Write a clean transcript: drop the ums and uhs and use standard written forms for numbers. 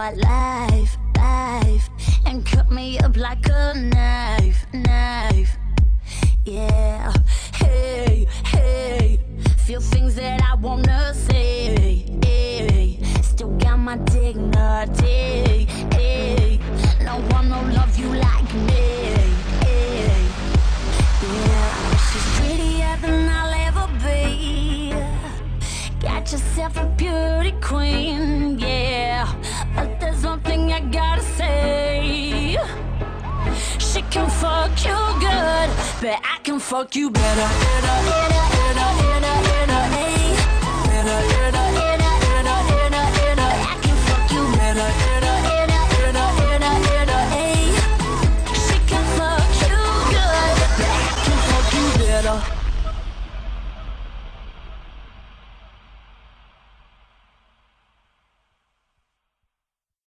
hard life, and cut me up like a knife. Yeah, hey, feel things that I wanna say. Still got my dignity. No one will love you like me. Yeah, she's prettier than I'll ever be. Got yourself a beauty queen, yeah. But there's one thing I gotta say. She can fuck you good, but I can fuck you better.